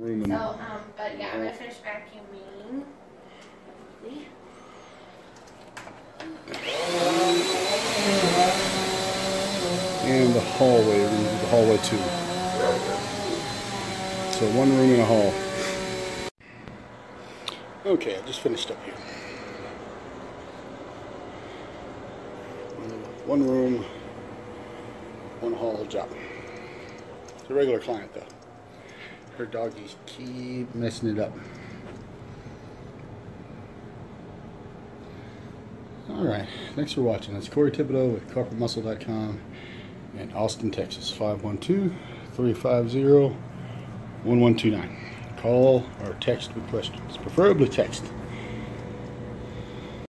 Room and but yeah, I'm gonna finish vacuuming. and the hallway. We're gonna do the hallway too. So one room and a hall. Okay, I just finished up here. One room, one hall job. It's a regular client though. Her doggies keep messing it up. Alright, thanks for watching. That's Corey Thibodeau with CarpetMuscle.com in Austin, Texas. 512-350-1129. Call or text with questions. Preferably text.